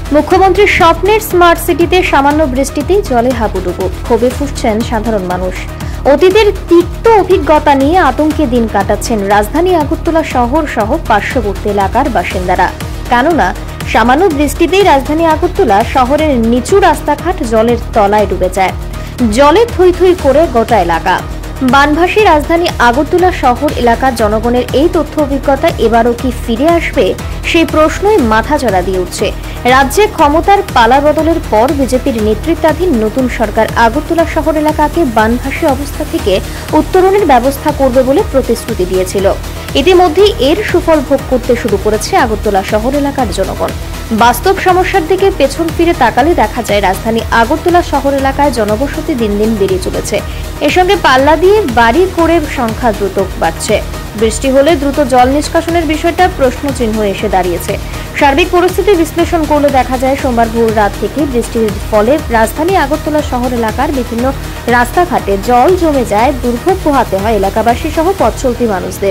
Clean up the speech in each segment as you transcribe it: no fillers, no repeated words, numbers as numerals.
মুখ্যমন্ত্রীর স্বপ্নের স্মার্ট সিটিতে সামান্য বৃষ্টিতেই জলে হাবুডুবু, ক্ষোভে ফুঁসছেন সাধারণ মানুষ। অতীতের তিক্ত অভিজ্ঞতা নিয়ে আতঙ্কে দিন কাটাচ্ছেন রাজধানী আগরতলা শহর সহ পার্শ্ববর্তী এলাকার বাসিন্দারা। কেননা সামান্য বৃষ্টিতেই রাজধানী আগরতলা শহরের নিচু রাস্তাঘাট জলের তলায় ডুবে যায়। জলে থই থই করে গোটা এলাকা। বানভাসী রাজধানী আগরতলা শহর এলাকার জনগণের এই তথ্য অভিজ্ঞতা এবারও কি ফিরে আসবে, সেই প্রশ্নই মাথাচাড়া দিয়ে উঠছে। রাজ্যে ক্ষমতার পালা বদলের পর বিজেপির নেতৃত্বাধীন নতুন সরকার আগরতলা শহর এলাকাকে বানভাসী অবস্থা থেকে উত্তরণের ব্যবস্থা করবে বলে প্রতিশ্রুতি দিয়েছিল। ইতিমধ্যেই এর সুফল ভোগ করতে শুরু করেছে আগরতলা শহর এলাকার জনগণ। বাস্তব সমস্যার দিকে পেছন ফিরে তাকালে দেখা যায় রাজধানী আগরতলা শহর এলাকায় জনবসতি দিন দিন বেড়ে চলেছে। এর সঙ্গে পাল্লা দিয়ে বাড়ি করে সংখ্যা দ্রুত বাড়ছে। বৃষ্টি হলে দ্রুত জল নিষ্কাশনের বিষয়টা প্রশ্নচিহ্ন এসে দাঁড়িয়েছে। সার্বিক পরিস্থিতি বিশ্লেষণ করলে দেখা যায় সোমবার ভোর রাত থেকে বৃষ্টির ফলে রাজধানী আগরতলা শহর এলাকার বিভিন্ন রাস্তাঘাটে জল জমে যায়। দুর্ভোগ পোহাতে হয় এলাকাবাসী সহ পথ চলতি মানুষদের।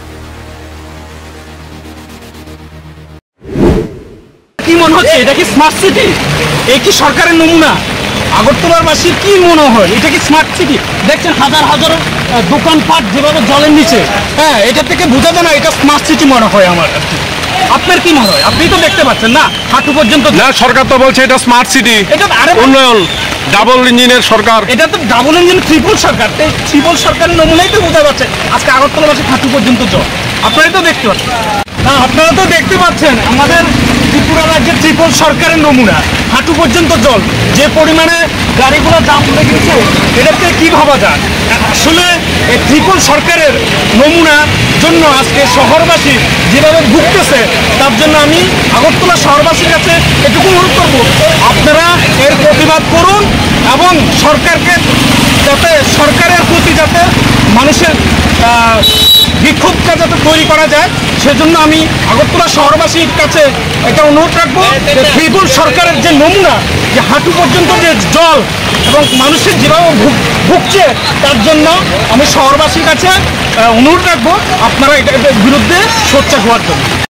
কি মনে হচ্ছে এটা কি স্মার্ট সিটি? এই কি সরকারের নমুনা? আগরতলার বাসীর কি মনে হয় এটা কি স্মার্ট সিটি? দেখছেন হাজার হাজার দোকানপাট যেভাবে জলের নিচে, হ্যাঁ, এটা থেকে বোঝা যায় না এটা স্মার্ট সিটি মনে হয় আমার। আপনার কি মনে হয়? আপনি তো দেখতে পাচ্ছেন না হাঁটু পর্যন্ত। না, সরকার তো বলছে এটা স্মার্ট সিটি, এটা আরে উন্নয়ন ডাবল ইঞ্জিনের সরকার। এটা তো ডাবল ইঞ্জিন ট্রিপল সরকার। ট্রিপল সরকারের নমুনাই তো বোঝা যাচ্ছে। আজকে আগরতলাবাসী হাঁটু পর্যন্ত জল, আপনারাই তো দেখতে পাচ্ছেন। না, আপনারা তো দেখতে পাচ্ছেন আমাদের ত্রিপুরা রাজ্যের ট্রিপল সরকারের নমুনা, হাঁটু পর্যন্ত জল। যে পরিমাণে গাড়িগুলো জাম হয়ে গেছে এটাতে কি ভাবা যায়? আসলে এই ট্রিপল সরকারের নমুনার জন্য আজকে শহরবাসী যেভাবে ভুগতেছে, তার জন্য আমি আগরতলা শহরবাসীর কাছে এটুকু অনুরোধ করব, আপনারা এর প্রতিবাদ করুন এবং সরকারকে যাতে সরকারের প্রতি যাতে মানুষের বিক্ষোভটা যাতে তৈরি করা যায়, সেজন্য আমি আগরতলা শহরবাসীর কাছে এটা অনুরোধ রাখবো যে ট্রিপল সরকারের যে নমুনা, যে হাঁটু পর্যন্ত যে জল এবং মানুষের যেভাবে ভুগছে, তার জন্য আমি শহরবাসীর কাছে অনুরোধ রাখবো আপনারা এটার বিরুদ্ধে সোচ্চার হওয়ার জন্য।